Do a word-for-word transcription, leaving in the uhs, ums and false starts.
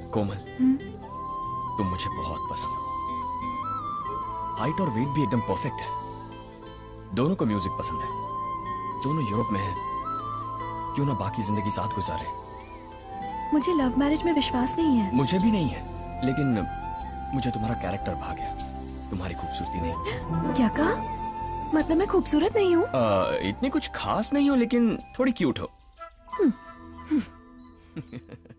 कोमल, तुम मुझे बहुत पसंद हो। हाइट और वेट भी एकदम परफेक्ट है। दोनों को म्यूजिक पसंद है, दोनों यूरोप में हैं। क्यों ना बाकी जिंदगी साथ गुजारे। मुझे लव मैरिज में विश्वास नहीं है। मुझे भी नहीं है, लेकिन मुझे तुम्हारा कैरेक्टर भा गया, तुम्हारी खूबसूरती नहीं। क्या कहा? मतलब मैं खूबसूरत नहीं हूँ? इतनी कुछ खास नहीं हो, लेकिन थोड़ी क्यूट हो।